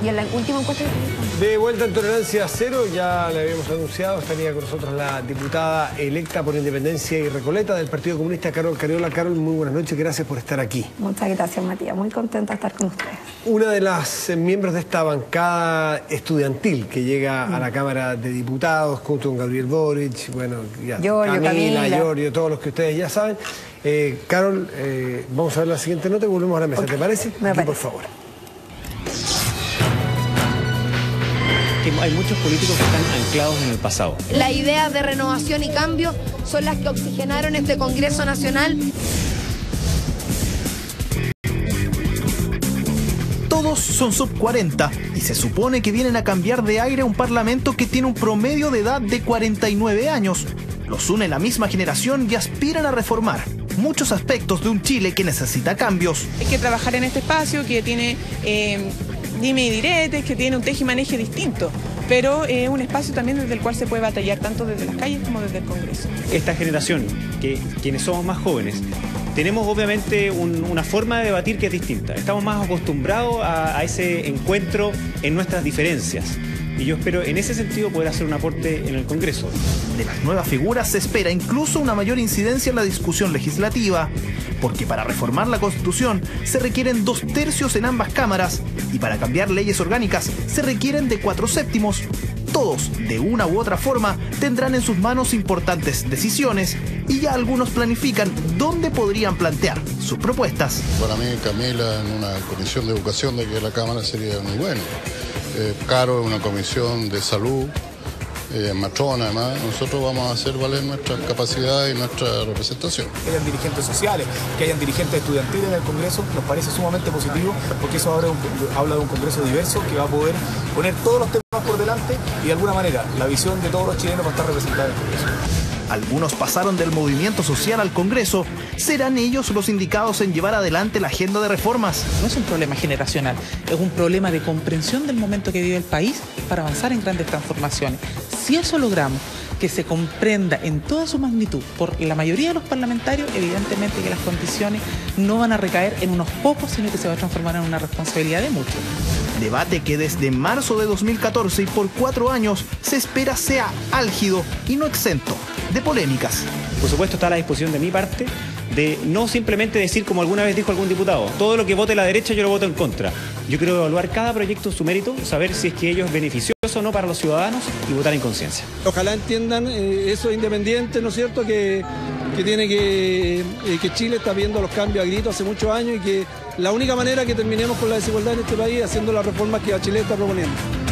Y en la última encuesta de vuelta en Tolerancia Cero, ya le habíamos anunciado, estaría con nosotros la diputada electa por Independencia y Recoleta del Partido Comunista, Carol Cariola. Carol, muy buenas noches, gracias por estar aquí. Muchas gracias, Matías, muy contenta de estar con ustedes. Una de las miembros de esta bancada estudiantil que llega a la Cámara de Diputados junto con Gabriel Boric, bueno, ya, Camila, Giorgio, todos los que ustedes ya saben. Carol, vamos a ver la siguiente nota y volvemos a la mesa, ¿te parece? Me parece. Por favor. Hay muchos políticos que están anclados en el pasado. Las ideas de renovación y cambio son las que oxigenaron este Congreso Nacional. Todos son sub 40 y se supone que vienen a cambiar de aire a un parlamento que tiene un promedio de edad de 49 años. Los une la misma generación y aspiran a reformar muchos aspectos de un Chile que necesita cambios. Hay que trabajar en este espacio que tiene dime y diretes, que tiene un tejimaneje distinto, pero es un espacio también desde el cual se puede batallar tanto desde las calles como desde el Congreso. Esta generación, quienes somos más jóvenes, tenemos obviamente una forma de debatir que es distinta. Estamos más acostumbrados a ese encuentro en nuestras diferencias. Y yo espero en ese sentido poder hacer un aporte en el Congreso. De las nuevas figuras se espera incluso una mayor incidencia en la discusión legislativa, porque para reformar la Constitución se requieren 2/3 en ambas cámaras y para cambiar leyes orgánicas se requieren de 4/7. Todos, de una u otra forma, tendrán en sus manos importantes decisiones y ya algunos planifican dónde podrían plantear sus propuestas. Para mí, Camila, en una comisión de educación de aquí de la Cámara sería muy bueno. Caro, en una comisión de salud, Matrona, además, nosotros vamos a hacer valer nuestra capacidad y nuestra representación. Que hayan dirigentes sociales, que hayan dirigentes estudiantiles en el Congreso, nos parece sumamente positivo, porque eso ahora habla de un Congreso diverso que va a poder poner todos los temas por delante y de alguna manera la visión de todos los chilenos va a estar representada en el Congreso. Algunos pasaron del movimiento social al Congreso. ¿Serán ellos los indicados en llevar adelante la agenda de reformas? No es un problema generacional, es un problema de comprensión del momento que vive el país para avanzar en grandes transformaciones. Si eso logramos, que se comprenda en toda su magnitud por la mayoría de los parlamentarios, evidentemente que las condiciones no van a recaer en unos pocos, sino que se va a transformar en una responsabilidad de muchos. Debate que desde marzo de 2014 y por 4 años se espera sea álgido y no exento de polémicas. Por supuesto está a la disposición de mi parte de no simplemente decir como alguna vez dijo algún diputado, todo lo que vote la derecha yo lo voto en contra. Yo quiero evaluar cada proyecto en su mérito, saber si es que ello es beneficioso o no para los ciudadanos y votar en conciencia. Ojalá entiendan esos independientes, ¿no es cierto?, que Chile está viendo los cambios a gritos hace muchos años y que la única manera que terminemos con la desigualdad en este país es haciendo las reformas que Bachelet está proponiendo.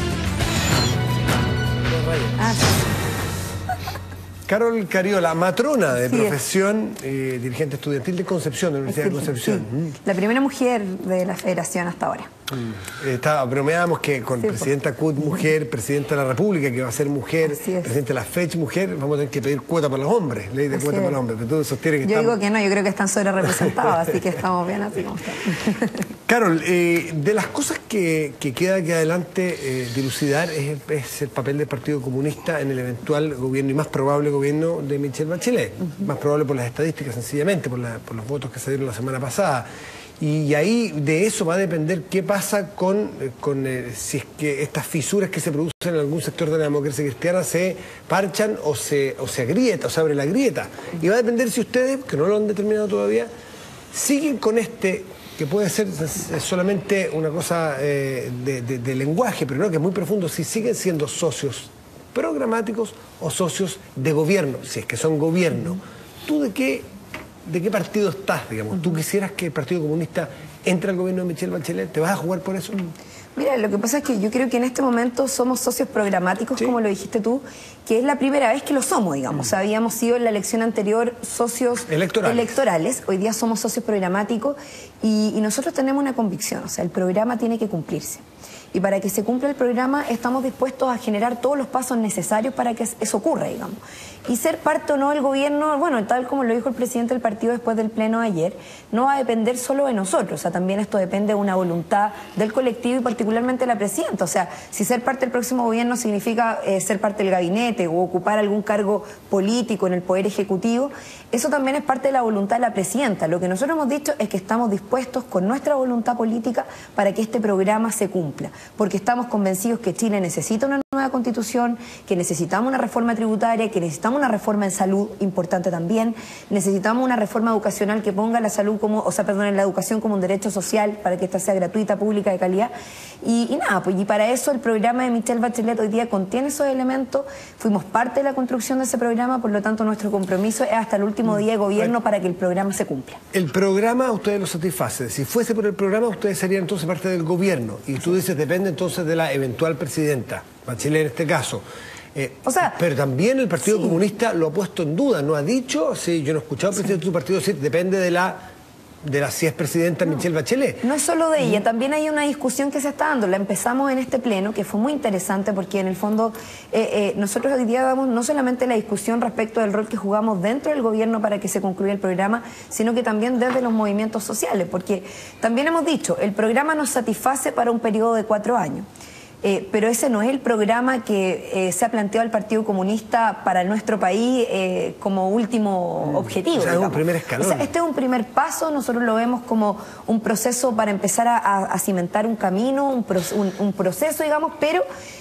Carol Cariola, matrona de profesión, dirigente estudiantil de Concepción, de la Universidad de Concepción. Sí. La primera mujer de la federación hasta ahora. Bromeábamos que con presidenta CUT mujer, presidenta de la República que va a ser mujer, presidente de la FECH mujer, vamos a tener que pedir cuota para los hombres, ley de cuota para los hombres. Pero tú sostienes que yo digo que no, yo creo que están sobre representados, así que estamos bien así como están. Carol, de las cosas que queda aquí adelante dilucidar es el papel del Partido Comunista en el eventual gobierno y más probable gobierno de Michelle Bachelet. Más probable por las estadísticas, sencillamente, por los votos que se dieron la semana pasada. Y ahí de eso va a depender qué pasa con si es que estas fisuras que se producen en algún sector de la democracia cristiana se parchan o se agrieta o se abre la grieta. Y va a depender si ustedes, que no lo han determinado todavía, siguen con que puede ser solamente una cosa de lenguaje, pero no, que es muy profundo, si siguen siendo socios programáticos o socios de gobierno, si es que son gobierno. ¿Tú de qué partido estás, digamos? ¿Tú quisieras que el Partido Comunista entre al gobierno de Michelle Bachelet? ¿Te vas a jugar por eso? Mira, lo que pasa es que yo creo que en este momento somos socios programáticos, como lo dijiste tú, que es la primera vez que lo somos, digamos. O sea, habíamos sido en la elección anterior socios electorales. Hoy día somos socios programáticos y nosotros tenemos una convicción, o sea, el programa tiene que cumplirse. Y para que se cumpla el programa estamos dispuestos a generar todos los pasos necesarios para que eso ocurra, digamos. Y ser parte o no del gobierno, bueno, tal como lo dijo el presidente del partido después del pleno de ayer, no va a depender solo de nosotros, o sea, también esto depende de una voluntad del colectivo y particularmente de la presidenta. O sea, si ser parte del próximo gobierno significa ser parte del gabinete o ocupar algún cargo político en el Poder Ejecutivo, eso también es parte de la voluntad de la presidenta. Lo que nosotros hemos dicho es que estamos dispuestos con nuestra voluntad política para que este programa se cumpla. porque estamos convencidos que Chile necesita una nueva constitución, que necesitamos una reforma tributaria, que necesitamos una reforma en salud, importante también, necesitamos una reforma educacional que ponga la salud como, la educación como un derecho social para que esta sea gratuita, pública, de calidad. Y nada, pues y para eso el programa de Michelle Bachelet hoy día contiene esos elementos, fuimos parte de la construcción de ese programa, por lo tanto nuestro compromiso es hasta el último día de gobierno para que el programa se cumpla. El programa ustedes lo satisfacen. Si fuese por el programa, ustedes serían entonces parte del gobierno. Y tú dices, depende entonces de la eventual presidenta, Bachelet en este caso. Pero también el Partido Comunista lo ha puesto en duda, ¿no ha dicho? Sí, yo no he escuchado al presidente de tu partido decir, depende de la si es presidenta Michelle Bachelet. No es solo de ella, también hay una discusión que se está dando. La empezamos en este pleno, que fue muy interesante porque en el fondo nosotros hoy día damos no solamente la discusión respecto del rol que jugamos dentro del gobierno para que se concluya el programa, sino que también desde los movimientos sociales, porque también hemos dicho, el programa nos satisface para un periodo de 4 años. Pero ese no es el programa que se ha planteado el Partido Comunista para nuestro país como último objetivo. O sea, es un primer escalón. O sea, este es un primer paso, nosotros lo vemos como un proceso para empezar a cimentar un camino, un proceso, digamos, pero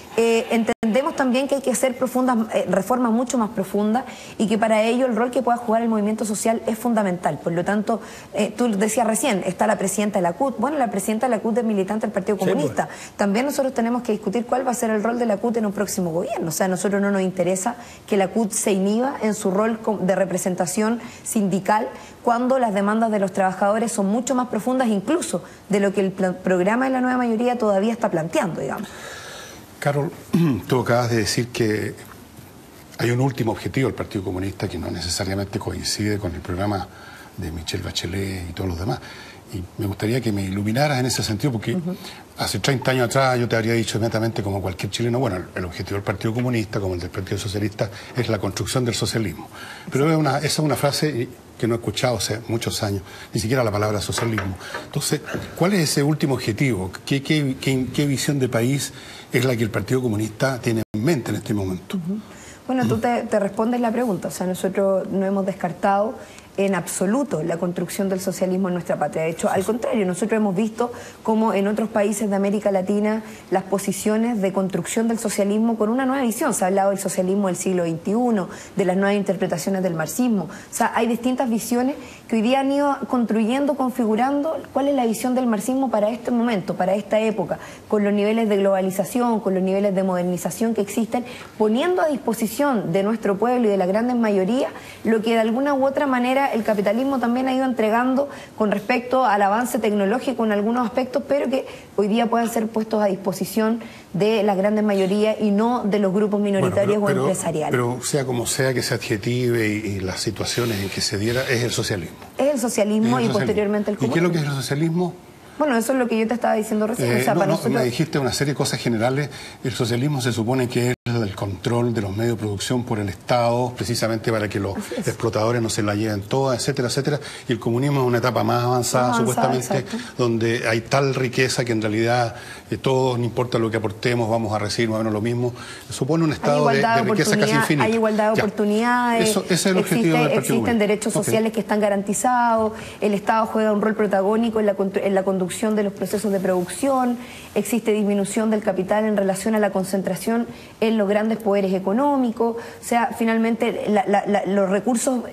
entendemos también que hay que hacer reformas mucho más profundas y que para ello el rol que pueda jugar el movimiento social es fundamental. Por lo tanto, tú decías recién, está la presidenta de la CUT. Bueno, la presidenta de la CUT es militante del Partido Comunista. También nosotros tenemos que discutir cuál va a ser el rol de la CUT en un próximo gobierno. O sea, a nosotros no nos interesa que la CUT se inhiba en su rol de representación sindical cuando las demandas de los trabajadores son mucho más profundas incluso de lo que el programa de la nueva mayoría todavía está planteando, digamos. Carol, tú acabas de decir que hay un último objetivo del Partido Comunista que no necesariamente coincide con el programa de Michelle Bachelet y todos los demás. Y me gustaría que me iluminaras en ese sentido, porque hace 30 años atrás yo te habría dicho inmediatamente, como cualquier chileno, bueno, el objetivo del Partido Comunista, como el del Partido Socialista, es la construcción del socialismo. Pero esa es una frase que no he escuchado hace muchos años, ni siquiera la palabra socialismo. Entonces, ¿cuál es ese último objetivo? ¿Qué visión de país es la que el Partido Comunista tiene en mente en este momento? Bueno, tú te respondes la pregunta. O sea, nosotros no hemos descartado en absoluto la construcción del socialismo en nuestra patria. De hecho, al contrario, nosotros hemos visto cómo en otros países de América Latina las posiciones de construcción del socialismo con una nueva visión. Se ha hablado del socialismo del siglo XXI, de las nuevas interpretaciones del marxismo. O sea, hay distintas visiones que hoy día han ido construyendo, configurando cuál es la visión del marxismo para este momento, para esta época, con los niveles de globalización, con los niveles de modernización que existen, poniendo a disposición de nuestro pueblo y de la grandes mayoría lo que de alguna u otra manera el capitalismo también ha ido entregando con respecto al avance tecnológico en algunos aspectos, pero que hoy día puedan ser puestos a disposición de las grandes mayorías y no de los grupos minoritarios o empresariales. Pero sea como sea que se adjetive y las situaciones en que se diera, es el socialismo. Es el socialismo y posteriormente el comunismo. ¿Y qué es lo que es el socialismo? Bueno, eso es lo que yo te estaba diciendo recién. O sea, me dijiste una serie de cosas generales. El socialismo se supone que es el control de los medios de producción por el Estado, precisamente para que los explotadores no se la lleven todas, etcétera, etcétera. Y el comunismo es una etapa más avanzada, supuestamente, exacto, donde hay tal riqueza que en realidad todos, no importa lo que aportemos, vamos a recibir más o menos lo mismo. Supone un estado de riqueza casi infinita. Hay igualdad de oportunidades, ese es el objetivo del Partido existen derechos sociales que están garantizados, el Estado juega un rol protagónico en la conducción de los procesos de producción, existe disminución del capital en relación a la concentración en los grandes poderes económicos. O sea, finalmente los recursos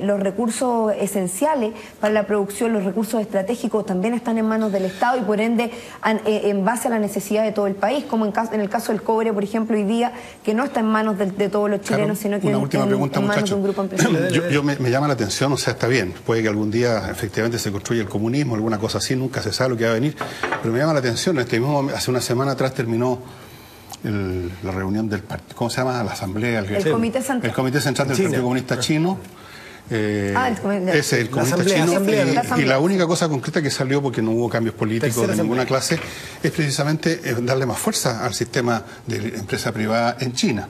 esenciales para la producción, los recursos estratégicos también están en manos del Estado y por ende en base a la necesidad de todo el país, como en el caso del cobre, por ejemplo, hoy día, que no está en manos de todos los chilenos, sino que en manos de un grupo empresarial. Me llama la atención, o sea, está bien, puede que algún día efectivamente se construya el comunismo, alguna cosa así, nunca se sabe lo que va a venir, pero me llama la atención, hace una semana atrás terminó la reunión del partido, ¿cómo se llama? La asamblea, el Comité Central. El Comité Central del Partido Comunista Chino. Ese es el comunista chino. Y la única cosa concreta que salió, porque no hubo cambios políticos de ninguna clase, es precisamente darle más fuerza al sistema de empresa privada en China.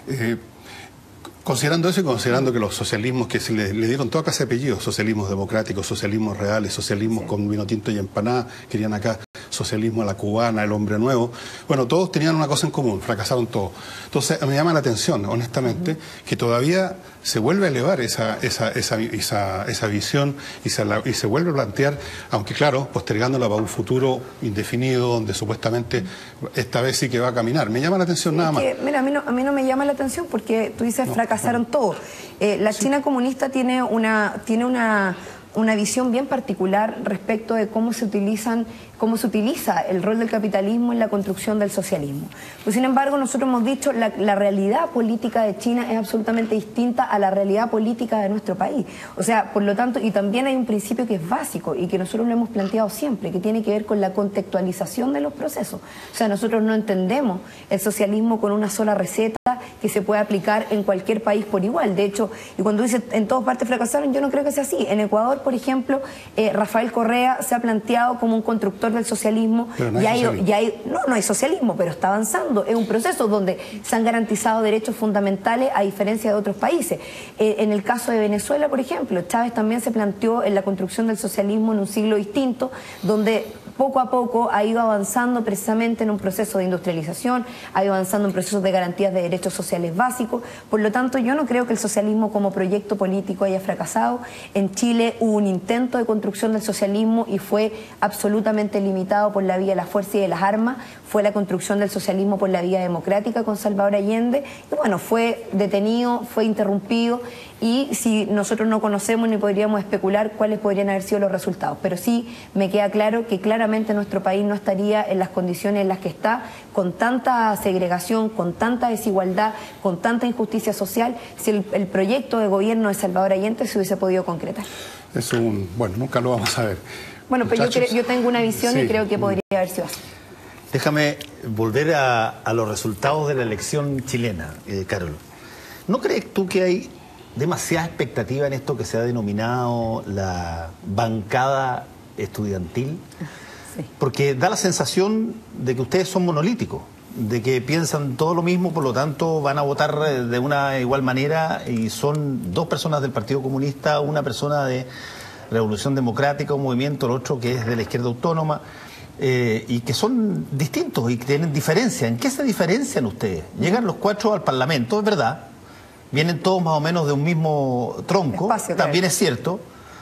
Considerando eso y considerando que los socialismos que se le dieron toda clase de apellidos, socialismos democráticos, socialismos reales, socialismos con vino tinto y empanada, querían acá, socialismo a la cubana, el hombre nuevo. Bueno, todos tenían una cosa en común, fracasaron todos. Entonces me llama la atención, honestamente, que todavía se vuelve a elevar esa visión y se vuelve a plantear, aunque claro, postergándola para un futuro indefinido, donde supuestamente esta vez sí que va a caminar. Me llama la atención nada más. Mira, a mí no me llama la atención porque tú dices fracasaron todos. La China comunista tiene una visión bien particular respecto de cómo se utiliza el rol del capitalismo en la construcción del socialismo. Pues, sin embargo, nosotros hemos dicho la realidad política de China es absolutamente distinta a la realidad política de nuestro país. O sea, por lo tanto, y también hay un principio que es básico y que nosotros lo hemos planteado siempre, que tiene que ver con la contextualización de los procesos. O sea, nosotros no entendemos el socialismo con una sola receta que se puede aplicar en cualquier país por igual. De hecho, y cuando dice en todas partes fracasaron, yo no creo que sea así. En Ecuador, por ejemplo, Rafael Correa se ha planteado como un constructor del socialismo. No hay socialismo, pero está avanzando. Es un proceso donde se han garantizado derechos fundamentales a diferencia de otros países. En el caso de Venezuela, por ejemplo, Chávez también se planteó en la construcción del socialismo en un siglo distinto, donde poco a poco ha ido avanzando precisamente en un proceso de industrialización, ha ido avanzando en procesos de garantías de derechos sociales básicos. Por lo tanto, yo no creo que el socialismo como proyecto político haya fracasado. En Chile hubo un intento de construcción del socialismo y fue absolutamente limitado por la vía de la fuerza y de las armas. Fue la construcción del socialismo por la vía democrática con Salvador Allende. Y bueno, fue detenido, fue interrumpido, y si nosotros no conocemos ni podríamos especular cuáles podrían haber sido los resultados. Pero sí me queda claro que claramente nuestro país no estaría en las condiciones en las que está, con tanta segregación, con tanta desigualdad, con tanta injusticia social, si el proyecto de gobierno de Salvador Allende se hubiese podido concretar. Bueno, nunca lo vamos a ver. Bueno, pero yo tengo una visión y creo que podría haber sido así. Déjame volver a los resultados de la elección chilena, Carol. ¿No crees tú que hay demasiada expectativa en esto que se ha denominado la bancada estudiantil? Sí. Porque da la sensación de que ustedes son monolíticos, de que piensan todo lo mismo, por lo tanto van a votar de una igual manera, y son dos personas del Partido Comunista, una persona de Revolución Democrática, un movimiento, el otro que es de la izquierda autónoma, y que son distintos y que tienen diferencia. ¿En qué se diferencian ustedes? Llegan los cuatro al Parlamento, es verdad, vienen todos más o menos de un mismo tronco, espacio, también es cierto,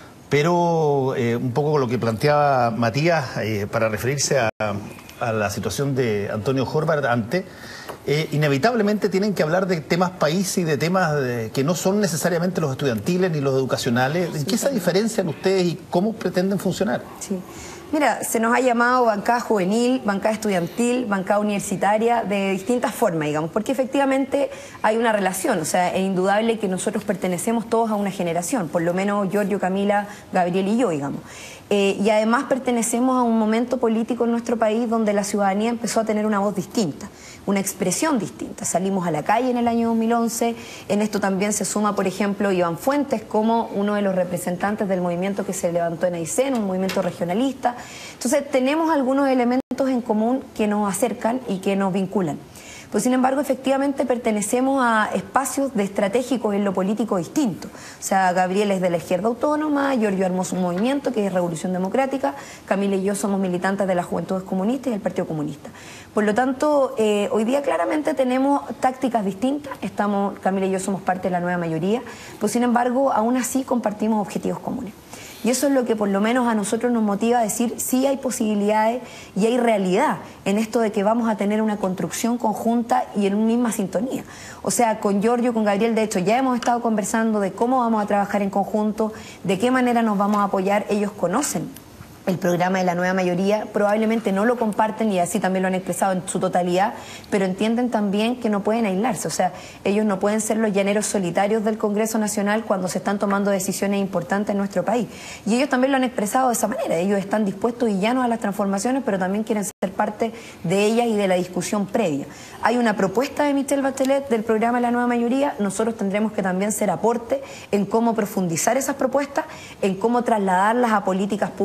pero un poco con lo que planteaba Matías para referirse a la situación de Antonio Horvath antes, inevitablemente tienen que hablar de temas país y de temas que no son necesariamente los estudiantiles ni los educacionales. ¿En qué se diferencian ustedes y cómo pretenden funcionar? Sí. Mira, se nos ha llamado bancada juvenil, bancada estudiantil, bancada universitaria, de distintas formas, digamos, porque efectivamente hay una relación. O sea, es indudable que nosotros pertenecemos todos a una generación, por lo menos Giorgio, Camila, Gabriel y yo, digamos. Y además pertenecemos a un momento político en nuestro país donde la ciudadanía empezó a tener una voz distinta, una expresión distinta. Salimos a la calle en el año 2011, en esto también se suma, por ejemplo, Iván Fuentes como uno de los representantes del movimiento que se levantó en Aysén, un movimiento regionalista. Entonces tenemos algunos elementos en común que nos acercan y que nos vinculan. Pues, sin embargo, efectivamente pertenecemos a espacios estratégicos en lo político distintos. O sea, Gabriel es de la izquierda autónoma, Giorgio armó un movimiento que es Revolución Democrática, Camila y yo somos militantes de las Juventudes Comunistas y del Partido Comunista. Por lo tanto, hoy día claramente tenemos tácticas distintas, Camila y yo somos parte de la nueva mayoría, pues sin embargo, aún así compartimos objetivos comunes. Y eso es lo que por lo menos a nosotros nos motiva a decir sí hay posibilidades y hay realidad en esto de que vamos a tener una construcción conjunta y en una misma sintonía. O sea, con Giorgio, con Gabriel, de hecho, ya hemos estado conversando de cómo vamos a trabajar en conjunto, de qué manera nos vamos a apoyar. Ellos conocen el programa de la nueva mayoría, probablemente no lo comparten y así también lo han expresado en su totalidad, pero entienden también que no pueden aislarse. O sea, ellos no pueden ser los llaneros solitarios del Congreso Nacional cuando se están tomando decisiones importantes en nuestro país. Y ellos también lo han expresado de esa manera. Ellos están dispuestos y llanos a las transformaciones, pero también quieren ser parte de ellas y de la discusión previa. Hay una propuesta de Michelle Bachelet del programa de la nueva mayoría. Nosotros tendremos que también ser aporte en cómo profundizar esas propuestas, en cómo trasladarlas a políticas públicas reales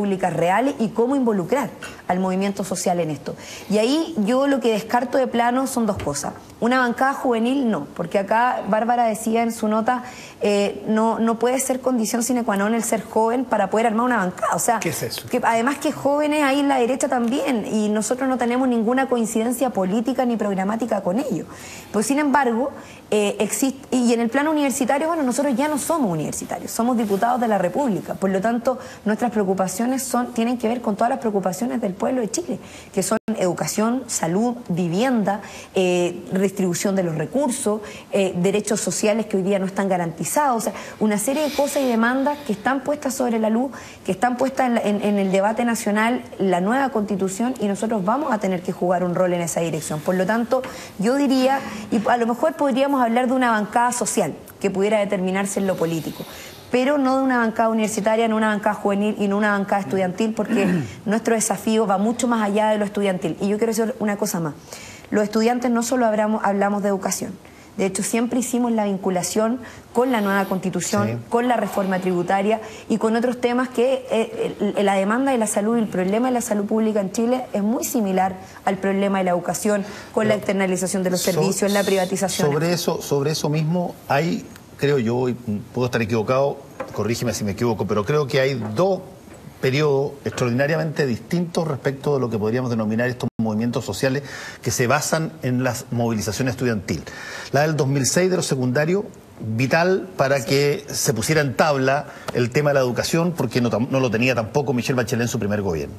reales y cómo involucrar al movimiento social en esto. Y ahí yo lo que descarto de plano son dos cosas. Una bancada juvenil no, porque acá Bárbara decía en su nota, no puede ser condición sine qua non el ser joven para poder armar una bancada. O sea, ¿qué es eso? Que además que jóvenes hay en la derecha también, y nosotros no tenemos ninguna coincidencia política ni programática con ellos. Pues sin embargo, existe, y en el plano universitario, bueno, nosotros ya no somos universitarios, somos diputados de la República, por lo tanto nuestras preocupaciones tienen que ver con todas las preocupaciones del pueblo de Chile, que son educación, salud, vivienda, distribución de los recursos, derechos sociales que hoy día no están garantizados, o sea, una serie de cosas y demandas que están puestas sobre la luz, que están puestas en el debate nacional, la nueva Constitución, y nosotros vamos a tener que jugar un rol en esa dirección. Por lo tanto, yo diría, y a lo mejor podríamos hablar de una bancada social que pudiera determinarse en lo político, pero no de una bancada universitaria, no una bancada juvenil y no una bancada estudiantil, porque nuestro desafío va mucho más allá de lo estudiantil. Y yo quiero decir una cosa más. Los estudiantes no solo hablamos de educación. De hecho, siempre hicimos la vinculación con la nueva Constitución, sí, con la reforma tributaria y con otros temas que la demanda de la salud y el problema de la salud pública en Chile es muy similar al problema de la educación, con la externalización de los servicios, la privatización. Sobre eso mismo hay, creo yo, y puedo estar equivocado, corrígeme si me equivoco, pero creo que hay dos periodos extraordinariamente distintos respecto de lo que podríamos denominar estos movimientos sociales que se basan en la movilización estudiantil. La del 2006 de los secundarios, vital para que se pusiera en tabla el tema de la educación, porque no lo tenía tampoco Michelle Bachelet en su primer gobierno.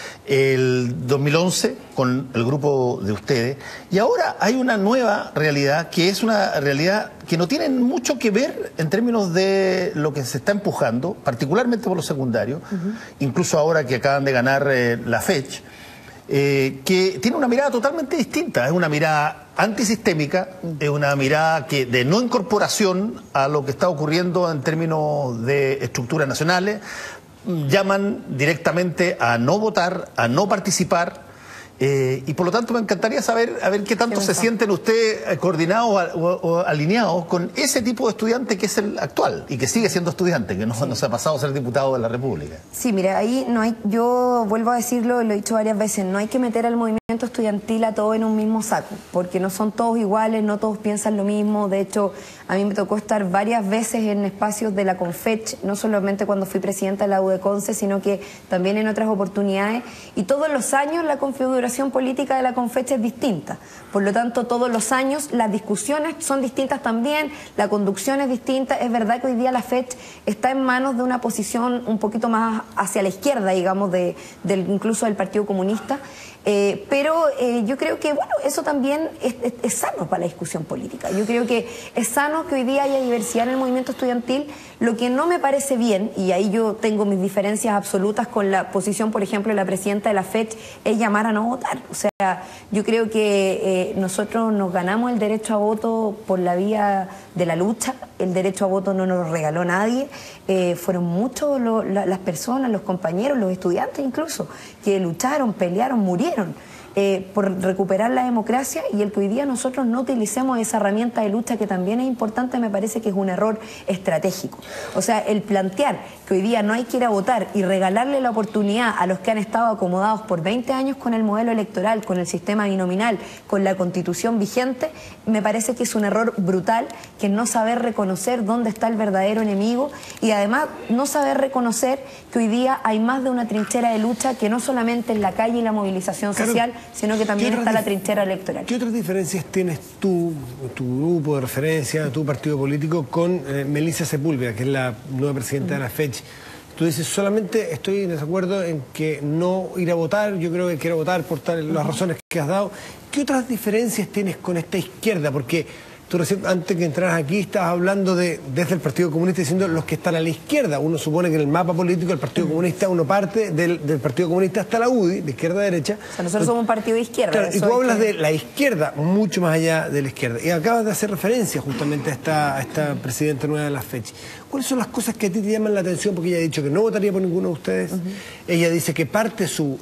El 2011 con el grupo de ustedes, y ahora hay una nueva realidad que es una realidad que no tiene mucho que ver en términos de lo que se está empujando, particularmente por los secundarios, incluso ahora que acaban de ganar la FECH, que tiene una mirada totalmente distinta, es una mirada antisistémica, es una mirada de no incorporación a lo que está ocurriendo en términos de estructuras nacionales. Llaman directamente a no votar, a no participar, y por lo tanto me encantaría saber qué tanto se sienten ustedes coordinados o alineados con ese tipo de estudiante que es el actual y que sigue siendo estudiante, que no se ha pasado a ser diputado de la República. Sí, mira, ahí no hay, yo vuelvo a decirlo, lo he dicho varias veces, no hay que meter al movimiento estudiantil a todo en un mismo saco, porque no son todos iguales, no todos piensan lo mismo. De hecho, a mí me tocó estar varias veces en espacios de la CONFECH, no solamente cuando fui presidenta de la UDECONCE, sino que también en otras oportunidades, y todos los años la configuración política de la CONFECH es distinta. Por lo tanto, todos los años las discusiones son distintas también, la conducción es distinta. Es verdad que hoy día la FECH está en manos de una posición un poquito más hacia la izquierda, digamos, incluso del Partido Comunista, pero yo creo que, bueno, eso también es sano para la discusión política. Yo creo que es sano que hoy día haya diversidad en el movimiento estudiantil. Lo que no me parece bien, y ahí yo tengo mis diferencias absolutas con la posición, por ejemplo, de la presidenta de la FECH, es llamar a no votar. O sea, yo creo que nosotros nos ganamos el derecho a voto por la vía de la lucha. El derecho a voto no nos lo regaló nadie. Fueron muchos las personas, los compañeros, los estudiantes incluso, que lucharon, pelearon, murieron por recuperar la democracia, y el que hoy día nosotros no utilicemos esa herramienta de lucha, que también es importante, me parece que es un error estratégico. O sea, el plantear que hoy día no hay que ir a votar y regalarle la oportunidad a los que han estado acomodados por 20 años con el modelo electoral, con el sistema binominal, con la Constitución vigente, me parece que es un error brutal, que no saber reconocer dónde está el verdadero enemigo, y además no saber reconocer que hoy día hay más de una trinchera de lucha, que no solamente es la calle y la movilización social, sino que también está la trinchera electoral. ¿Qué otras diferencias tienes tú, tu grupo de referencia, tu partido político, con Melissa Sepúlveda, que es la nueva presidenta de la FECH? Tú dices, solamente estoy en desacuerdo en que no ir a votar, yo creo que quiero votar por las razones que has dado. ¿Qué otras diferencias tienes con esta izquierda? Porque tú recién, antes que entraras aquí, estabas hablando desde el Partido Comunista, diciendo los que están a la izquierda. Uno supone que en el mapa político del Partido Comunista uno parte del Partido Comunista hasta la UDI, de izquierda a derecha. O sea, nosotros somos un partido de izquierda. Claro, y tú hablas de la izquierda, mucho más allá de la izquierda. Y acabas de hacer referencia justamente a esta presidenta nueva de la FECH. ¿Cuáles son las cosas que a ti te llaman la atención? Porque ella ha dicho que no votaría por ninguno de ustedes. Ella dice que parte su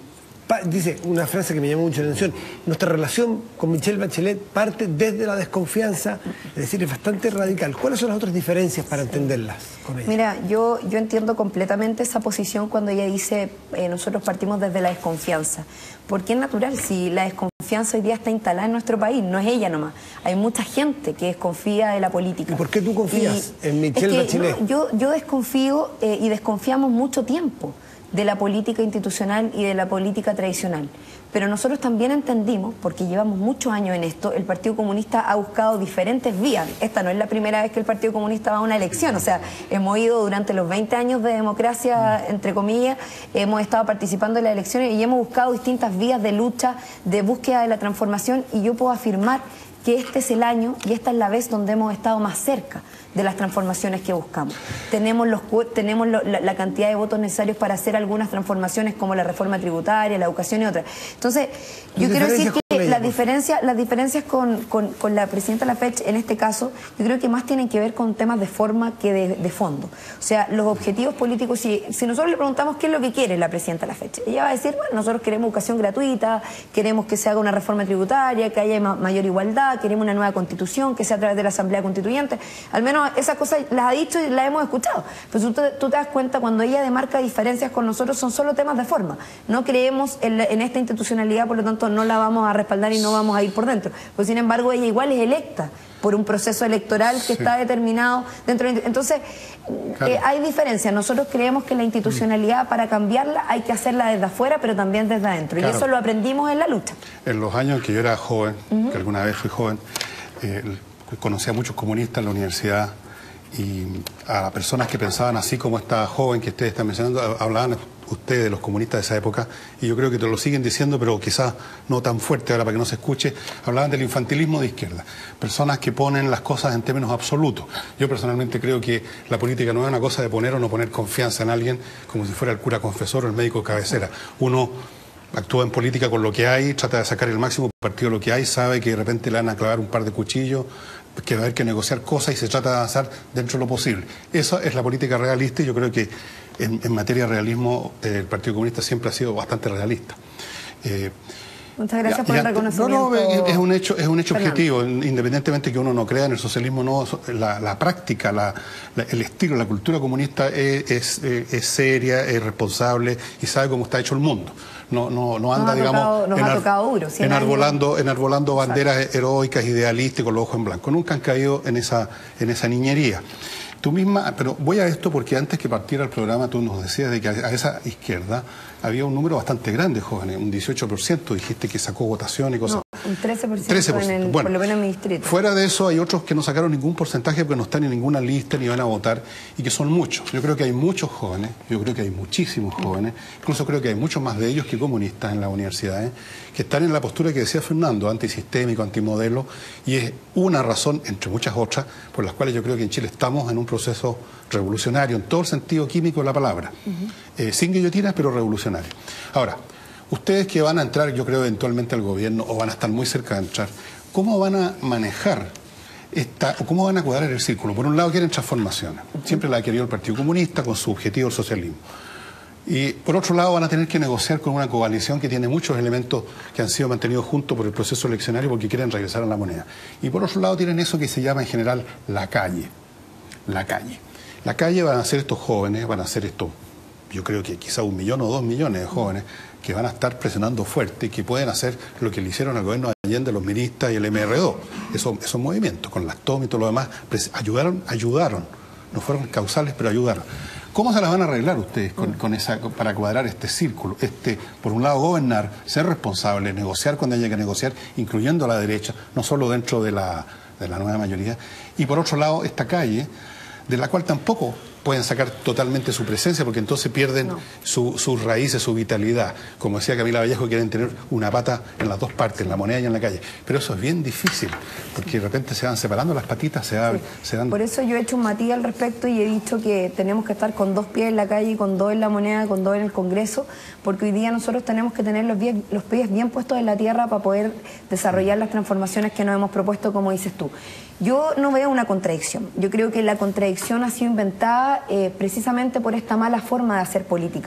Dice una frase que me llamó mucho la atención: nuestra relación con Michelle Bachelet parte desde la desconfianza, es decir, es bastante radical. ¿Cuáles son las otras diferencias para entenderlas con ella? Mira, yo entiendo completamente esa posición cuando ella dice nosotros partimos desde la desconfianza, porque es natural, si la desconfianza hoy día está instalada en nuestro país, no es ella nomás, hay mucha gente que desconfía de la política. ¿Y por qué tú confías en Michelle Bachelet? No, yo desconfío y desconfiamos mucho tiempo de la política institucional y de la política tradicional. Pero nosotros también entendimos, porque llevamos muchos años en esto, el Partido Comunista ha buscado diferentes vías. Esta no es la primera vez que el Partido Comunista va a una elección, o sea, hemos ido durante los 20 años de democracia, entre comillas, hemos estado participando en las elecciones y hemos buscado distintas vías de lucha, de búsqueda de la transformación, y yo puedo afirmar que este es el año y esta es la vez donde hemos estado más cerca de las transformaciones que buscamos. Tenemos la cantidad de votos necesarios para hacer algunas transformaciones como la reforma tributaria, la educación y otras. Entonces, yo quiero decir que las diferencias con la presidenta Lafech, en este caso, yo creo que más tienen que ver con temas de forma que de fondo. O sea, los objetivos políticos, si nosotros le preguntamos qué es lo que quiere la presidenta Lafech, ella va a decir, bueno, nosotros queremos educación gratuita, queremos que se haga una reforma tributaria, que haya mayor igualdad, queremos una nueva constitución, que sea a través de la Asamblea Constituyente. Al menos esas cosas las ha dicho y las hemos escuchado. Pues tú te das cuenta, cuando ella demarca diferencias con nosotros, son solo temas de forma. No creemos en esta institucionalidad, por lo tanto no la vamos a respaldar y no vamos a ir por dentro. Pues sin embargo, ella igual es electa por un proceso electoral que está determinado dentro de... Entonces, hay diferencias. Nosotros creemos que la institucionalidad, para cambiarla, hay que hacerla desde afuera, pero también desde adentro. Claro. Y eso lo aprendimos en la lucha. En los años en que yo era joven, que alguna vez fui joven, conocí a muchos comunistas en la universidad, y a personas que pensaban así como esta joven que ustedes están mencionando, hablaban ustedes de los comunistas de esa época, y yo creo que te lo siguen diciendo, pero quizás no tan fuerte ahora para que no se escuche. Hablaban del infantilismo de izquierda, personas que ponen las cosas en términos absolutos. Yo personalmente creo que la política no es una cosa de poner o no poner confianza en alguien como si fuera el cura confesor o el médico cabecera. Uno actúa en política con lo que hay, trata de sacar el máximo partido de lo que hay, sabe que de repente le van a clavar un par de cuchillos, que va a haber que negociar cosas y se trata de avanzar dentro de lo posible. Esa es la política realista, y yo creo que en materia de realismo el Partido Comunista siempre ha sido bastante realista. Muchas gracias por el reconocimiento. No, es un hecho objetivo, independientemente que uno no crea en el socialismo, no, la práctica, el estilo, la cultura comunista es seria, es responsable y sabe cómo está hecho el mundo. No anda, nos ha tocado duro, enarbolando banderas heroicas, idealistas, con los ojos en blanco. Nunca han caído en esa niñería. Tú misma, pero voy a esto porque antes que partiera el programa tú nos decías de que a esa izquierda había un número bastante grande de jóvenes, un 18%, dijiste que sacó votación y cosas. No, un 13%, por lo menos en mi distrito. Fuera de eso hay otros que no sacaron ningún porcentaje porque no están en ninguna lista ni van a votar, y que son muchos. Yo creo que hay muchos jóvenes, yo creo que hay muchísimos jóvenes, incluso creo que hay muchos más de ellos que comunistas en las universidades, que están en la postura que decía Fernando, antisistémico, antimodelo, y es una razón, entre muchas otras, por las cuales yo creo que en Chile estamos en un proceso revolucionario, en todo el sentido químico de la palabra, sin guillotinas, pero revolucionario. Ahora, ustedes que van a entrar, yo creo, eventualmente al gobierno, o van a estar muy cerca de entrar, ¿cómo van a manejar o cómo van a cuadrar el círculo? Por un lado quieren transformaciones, siempre la ha querido el Partido Comunista con su objetivo el socialismo. Y por otro lado van a tener que negociar con una coalición que tiene muchos elementos que han sido mantenidos juntos por el proceso eleccionario porque quieren regresar a la moneda. Y por otro lado tienen eso que se llama en general la calle. La calle. La calle van a ser estos jóvenes, van a ser estos, yo creo que quizá 1 millón o 2 millones de jóvenes que van a estar presionando fuerte y que pueden hacer lo que le hicieron al gobierno de Allende, los ministas y el MR2. Esos movimientos, con las TOM y todo lo demás, ayudaron. No fueron causales, pero ayudaron. ¿Cómo se las van a arreglar ustedes para cuadrar este círculo? Por un lado, gobernar, ser responsable, negociar cuando haya que negociar, incluyendo a la derecha, no solo dentro de la nueva mayoría. Y por otro lado, esta calle, de la cual tampoco pueden sacar totalmente su presencia, porque entonces pierden sus raíces, su vitalidad. Como decía Camila Vallejo, quieren tener una pata en las dos partes, en la moneda y en la calle. Pero eso es bien difícil, porque de repente se van separando las patitas, se dan... Por eso yo he hecho un matiz al respecto y he dicho que tenemos que estar con 2 pies en la calle, con 2 en la moneda, con 2 en el Congreso, porque hoy día nosotros tenemos que tener los pies bien puestos en la tierra para poder desarrollar las transformaciones que nos hemos propuesto, como dices tú. Yo no veo una contradicción. Yo creo que la contradicción ha sido inventada precisamente por esta mala forma de hacer política,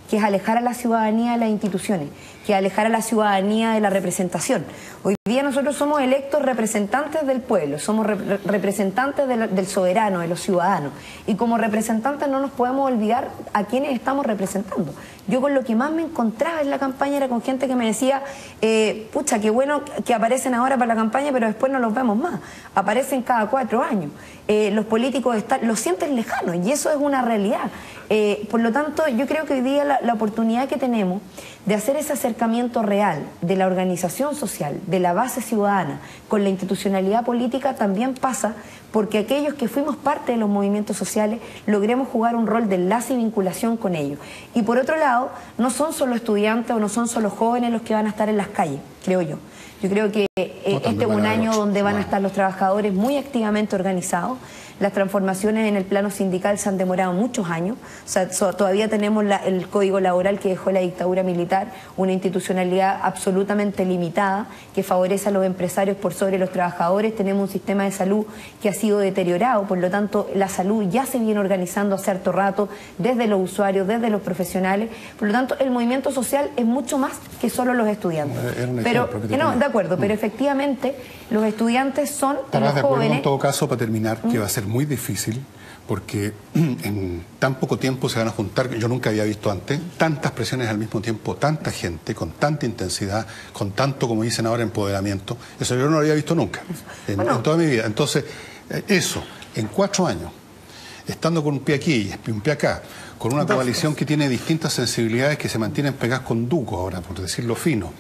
que es alejar a la ciudadanía de las instituciones, que es alejar a la ciudadanía de la representación. Hoy día nosotros somos electos representantes del pueblo, somos representantes del soberano, de los ciudadanos, y como representantes no nos podemos olvidar a quienes estamos representando. Yo con lo que más me encontraba en la campaña era con gente que me decía, pucha, qué bueno que aparecen ahora para la campaña, pero después no los vemos más. Aparecen cada 4 años. Los políticos los sienten lejanos y eso es una realidad. Por lo tanto, yo creo que hoy día la oportunidad que tenemos de hacer ese acercamiento real de la organización social, de la base ciudadana, con la institucionalidad política también pasa porque aquellos que fuimos parte de los movimientos sociales logremos jugar un rol de enlace y vinculación con ellos. Y por otro lado, no son solo estudiantes o no son solo jóvenes los que van a estar en las calles, creo yo. Yo creo que este es un año donde van a estar los trabajadores muy activamente organizados. Las transformaciones en el plano sindical se han demorado muchos años. O sea, todavía tenemos el código laboral que dejó la dictadura militar, una institucionalidad absolutamente limitada que favorece a los empresarios por sobre los trabajadores. Tenemos un sistema de salud que ha sido deteriorado, por lo tanto la salud ya se viene organizando hace harto rato desde los usuarios, desde los profesionales. Por lo tanto, el movimiento social es mucho más que solo los estudiantes. Pero, no, de acuerdo, pero efectivamente los estudiantes son los de acuerdo jóvenes. En todo caso, para terminar, que va a ser muy difícil porque en tan poco tiempo se van a juntar, yo nunca había visto antes, tantas presiones al mismo tiempo, tanta gente, con tanta intensidad, con tanto, como dicen ahora, empoderamiento. Eso yo no lo había visto nunca en toda mi vida. Entonces, eso, en 4 años, estando con un pie aquí y un pie acá, con una coalición que tiene distintas sensibilidades que se mantienen pegadas con duco ahora, por decirlo fino,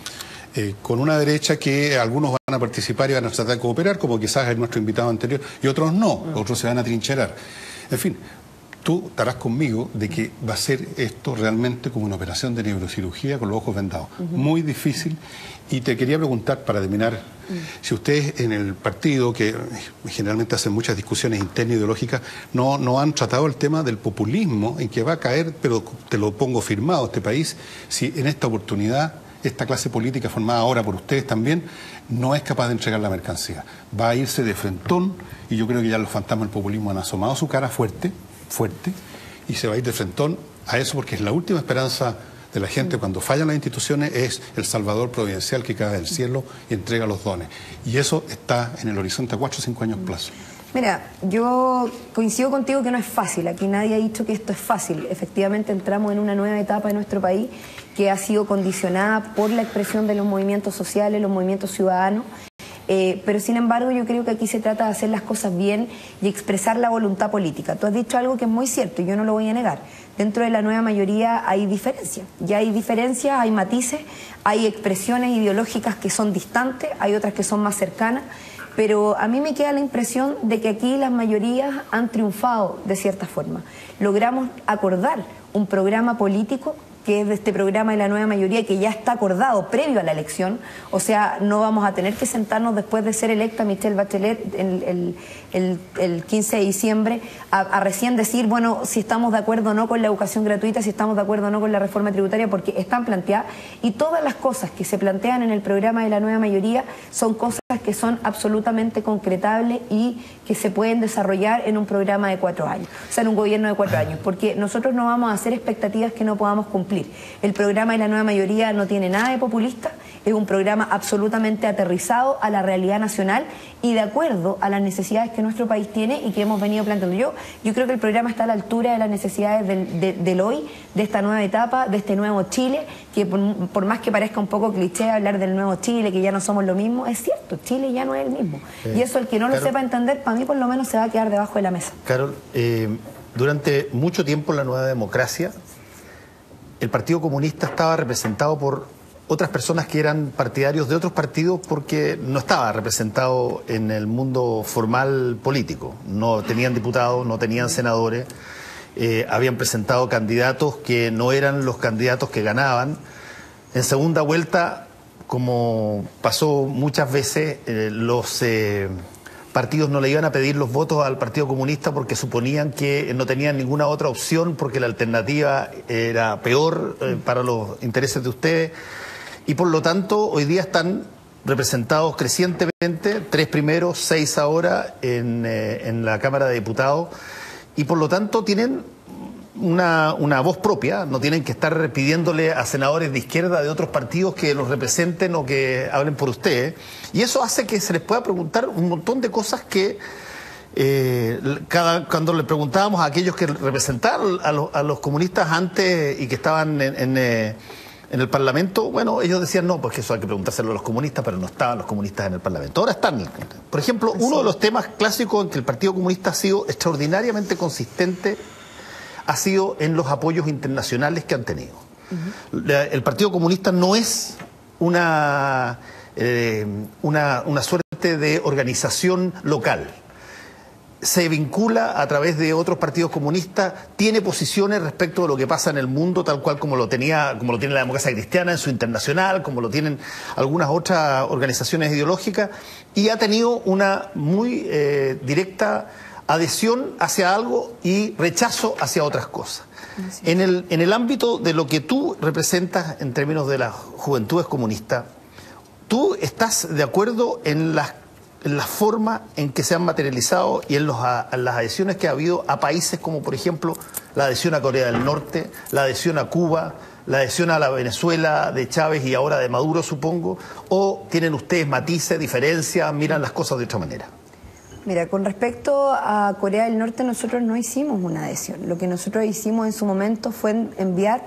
con una derecha que algunos van a participar y van a tratar de cooperar, como quizás es nuestro invitado anterior, y otros no, otros se van a trincherar. En fin, tú estarás conmigo de que va a ser esto realmente como una operación de neurocirugía con los ojos vendados. Muy difícil. Y te quería preguntar, para terminar, si ustedes en el partido, que generalmente hacen muchas discusiones internas ideológicas, no han tratado el tema del populismo en que va a caer, pero te lo pongo firmado, este país, si en esta oportunidad esta clase política formada ahora por ustedes también no es capaz de entregar la mercancía. Va a irse de frentón y yo creo que ya los fantasmas del populismo han asomado su cara fuerte, y se va a ir de frentón a eso porque es la última esperanza de la gente cuando fallan las instituciones, es el Salvador providencial que cae del cielo y entrega los dones. Y eso está en el horizonte a 4 o 5 años plazo. Mira, yo coincido contigo que no es fácil, aquí nadie ha dicho que esto es fácil. Efectivamente entramos en una nueva etapa de nuestro país que ha sido condicionada por la expresión de los movimientos sociales, los movimientos ciudadanos, pero sin embargo yo creo que aquí se trata de hacer las cosas bien y expresar la voluntad política. Tú has dicho algo que es muy cierto y yo no lo voy a negar. Dentro de la nueva mayoría hay diferencias, ya hay diferencias, hay matices, hay expresiones ideológicas que son distantes, hay otras que son más cercanas. Pero a mí me queda la impresión de que aquí las mayorías han triunfado de cierta forma. Logramos acordar un programa político que es de este programa de la nueva mayoría que ya está acordado previo a la elección. O sea, no vamos a tener que sentarnos después de ser electa Michelle Bachelet el 15 de diciembre a recién decir, bueno, si estamos de acuerdo o no con la educación gratuita, si estamos de acuerdo o no con la reforma tributaria, porque están planteadas. Y todas las cosas que se plantean en el programa de la nueva mayoría son cosas que son absolutamente concretables y que se pueden desarrollar en un programa de 4 años, o sea, en un gobierno de 4 años, porque nosotros no vamos a hacer expectativas que no podamos cumplir. El programa de la nueva mayoría no tiene nada de populista, es un programa absolutamente aterrizado a la realidad nacional y de acuerdo a las necesidades que nuestro país tiene y que hemos venido planteando. Yo creo que el programa está a la altura de las necesidades del hoy, de esta nueva etapa, de este nuevo Chile, que por más que parezca un poco cliché hablar del nuevo Chile, que ya no somos lo mismo, es cierto, Chile ya no es el mismo. Y eso el que no lo sepa entender, para mí por lo menos se va a quedar debajo de la mesa. Carol, durante mucho tiempo en la Nueva Democracia, el Partido Comunista estaba representado por otras personas que eran partidarios de otros partidos porque no estaba representado en el mundo formal político. No tenían diputados, no tenían senadores, habían presentado candidatos que no eran los candidatos que ganaban. En segunda vuelta, como pasó muchas veces, los partidos no le iban a pedir los votos al Partido Comunista porque suponían que no tenían ninguna otra opción porque la alternativa era peor para los intereses de ustedes. Y por lo tanto, hoy día están representados crecientemente, 3 primeros, 6 ahora en la Cámara de Diputados, y por lo tanto tienen una voz propia, no tienen que estar pidiéndole a senadores de izquierda de otros partidos que los representen o que hablen por ustedes. Y eso hace que se les pueda preguntar un montón de cosas que cuando le preguntábamos a aquellos que representaban a los comunistas antes y que estaban en el Parlamento, bueno, ellos decían no, pues que eso hay que preguntárselo a los comunistas, pero no estaban los comunistas en el Parlamento. Ahora están. Por ejemplo, uno de los temas clásicos en que el Partido Comunista ha sido extraordinariamente consistente ha sido en los apoyos internacionales que han tenido. El Partido Comunista no es una suerte de organización local. Se vincula a través de otros partidos comunistas, tiene posiciones respecto de lo que pasa en el mundo, tal cual como lo tiene la Democracia Cristiana en su internacional, como lo tienen algunas otras organizaciones ideológicas, y ha tenido una muy directa adhesión hacia algo y rechazo hacia otras cosas. En el ámbito de lo que tú representas en términos de las juventudes comunistas, ¿tú estás de acuerdo en la forma en que se han materializado y en las adhesiones que ha habido a países como, por ejemplo, la adhesión a Corea del Norte, la adhesión a Cuba, la adhesión a la Venezuela de Chávez y ahora de Maduro, supongo? ¿O tienen ustedes matices, diferencias, miran las cosas de otra manera? Mira, con respecto a Corea del Norte, nosotros no hicimos una adhesión. Lo que nosotros hicimos en su momento fue enviar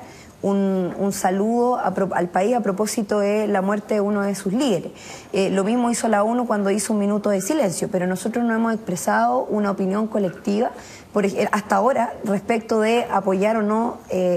un saludo al país a propósito de la muerte de uno de sus líderes. Lo mismo hizo la ONU cuando hizo un minuto de silencio, pero nosotros no hemos expresado una opinión colectiva hasta ahora respecto de apoyar o no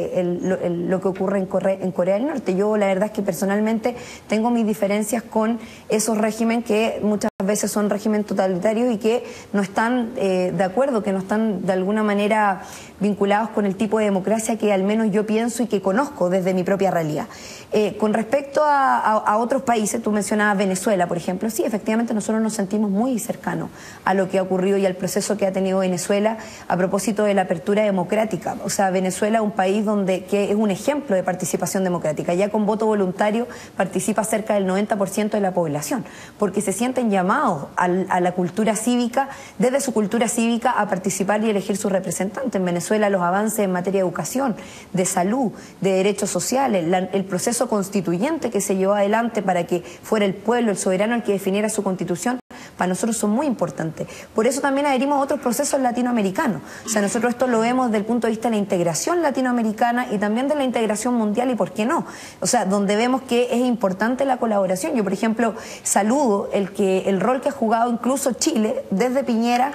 lo que ocurre en Corea del Norte. Yo la verdad es que personalmente tengo mis diferencias con esos regímenes que muchas veces son regímenes totalitarios y que no están de acuerdo, que no están de alguna manera vinculados con el tipo de democracia que al menos yo pienso y que conozco desde mi propia realidad. Con respecto a otros países, tú mencionabas Venezuela, por ejemplo, sí, efectivamente nosotros nos sentimos muy cercanos a lo que ha ocurrido y al proceso que ha tenido Venezuela a propósito de la apertura democrática. O sea, Venezuela es un país que es un ejemplo de participación democrática. Ya con voto voluntario participa cerca del 90% de la población, porque se sienten llamados a la cultura cívica, desde su cultura cívica, a participar y elegir sus representantes. En Venezuela los avances en materia de educación, de salud, de derechos sociales, el proceso constituyente que se llevó adelante para que fuera el pueblo, el soberano, el que definiera su constitución, para nosotros son muy importantes. Por eso también adherimos a otros procesos latinoamericanos. O sea, nosotros esto lo vemos desde el punto de vista de la integración latinoamericana y también de la integración mundial, y por qué no. O sea, donde vemos que es importante la colaboración. Yo, por ejemplo, saludo el rol que ha jugado incluso Chile desde Piñera,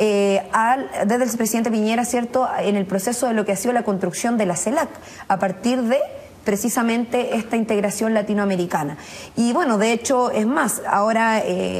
desde el presidente Piñera, ¿cierto?, en el proceso de lo que ha sido la construcción de la CELAC, a partir de precisamente esta integración latinoamericana. Y bueno, de hecho, es más, ahora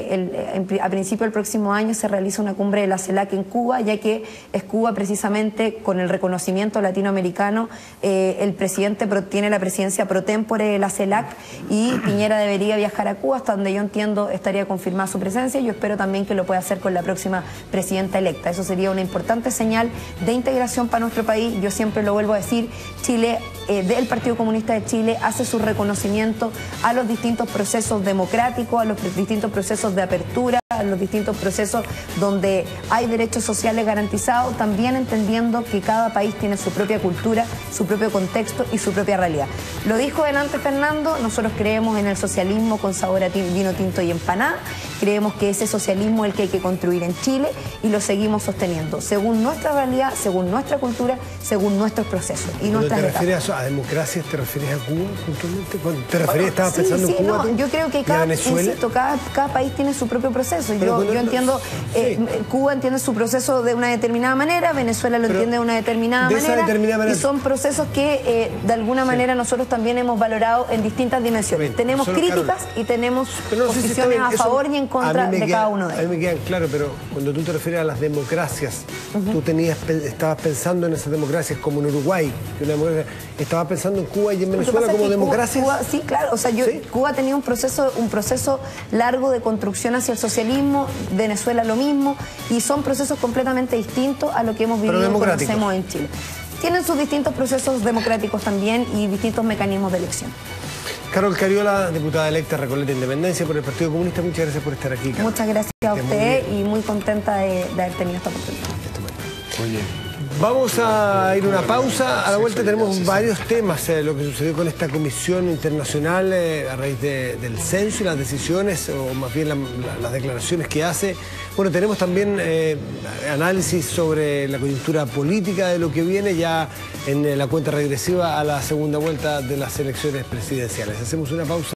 a principio del próximo año se realiza una cumbre de la CELAC en Cuba, ya que es Cuba precisamente con el reconocimiento latinoamericano, el presidente tiene la presidencia pro tempore de la CELAC y Piñera debería viajar a Cuba, hasta donde yo entiendo estaría confirmada su presencia, y yo espero también que lo pueda hacer con la próxima presidenta electa. Eso sería una importante señal de integración para nuestro país. Yo siempre lo vuelvo a decir, Chile, del Partido Comunista de Chile, hace su reconocimiento a los distintos procesos democráticos, a los distintos procesos de apertura, a los distintos procesos donde hay derechos sociales garantizados, también entendiendo que cada país tiene su propia cultura, su propio contexto y su propia realidad. Lo dijo delante Fernando, nosotros creemos en el socialismo con sabor a vino tinto y empanada, creemos que ese socialismo es el que hay que construir en Chile y lo seguimos sosteniendo, según nuestra realidad, según nuestra cultura, según nuestros procesos y nuestras etapas. ¿Te refieres a democracia? ¿Te refieres a Cuba puntualmente? ¿Te refieres, estabas pensando en Cuba? No, yo creo que cada país tiene su propio proceso. Yo entiendo, Cuba entiende su proceso de una determinada manera, Venezuela lo entiende de una determinada manera, y son procesos que de alguna manera nosotros también hemos valorado en distintas dimensiones. Bien, tenemos críticas y tenemos posiciones a favor y en contra de cada uno de ellos. A mí me quedan claro, pero cuando tú te refieres a las democracias, tú estabas pensando en esas democracias como en Uruguay, estabas pensando en Cuba y en Venezuela como democracias. Cuba, sí, claro, o sea, Cuba tenía un proceso largo de construcción hacia el socialismo, Venezuela lo mismo, y son procesos completamente distintos a lo que hemos vivido y conocemos en Chile. Tienen sus distintos procesos democráticos también y distintos mecanismos de elección. Carol Cariola, diputada electa Recoleta Independencia por el Partido Comunista, muchas gracias por estar aquí, Carol. Muchas gracias a usted y muy contenta de haber tenido esta oportunidad. Oye. Vamos a ir a una pausa. A la vuelta tenemos varios temas. Lo que sucedió con esta comisión internacional a raíz del censo y las decisiones, o más bien las declaraciones que hace. Bueno, tenemos también análisis sobre la coyuntura política de lo que viene ya en la cuenta regresiva a la segunda vuelta de las elecciones presidenciales. Hacemos una pausa.